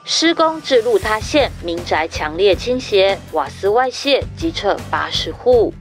施工致路塌陷，民宅强烈倾斜，瓦斯外泄，击撤80户。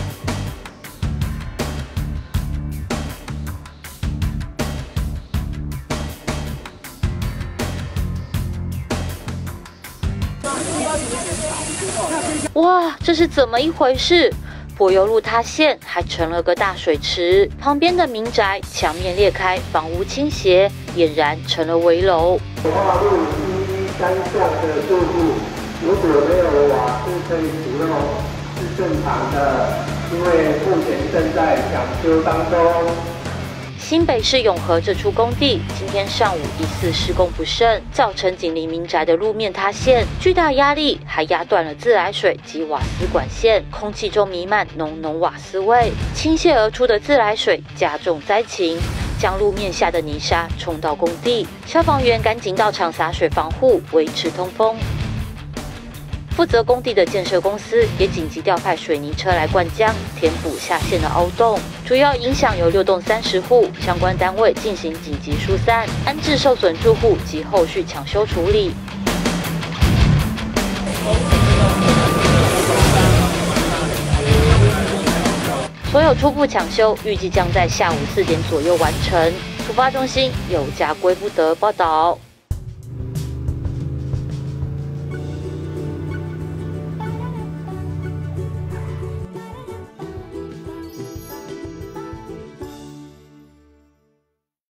哇，这是怎么一回事？柏油路塌陷，还成了个大水池，旁边的民宅墙面裂开，房屋倾斜，俨然成了危楼。 跨入1、3项的住户，如果没有瓦斯可以使用是正常的，因为目前正在抢修当中。 新北市永和这处工地今天上午疑似施工不慎，造成紧邻民宅的路面塌陷，巨大压力还压断了自来水及瓦斯管线，空气中弥漫浓浓瓦斯味，倾泻而出的自来水加重灾情，将路面下的泥沙冲到工地，消防员赶紧到场洒水防护，维持通风。负责工地的建设公司也紧急调派水泥车来灌浆，填补下陷的凹洞。主要影响有6栋30户，相关单位进行紧急疏散，安置受损住户及后续抢修处理。所有初步抢修预计将在下午4点左右完成。突发中心有家归不得报道。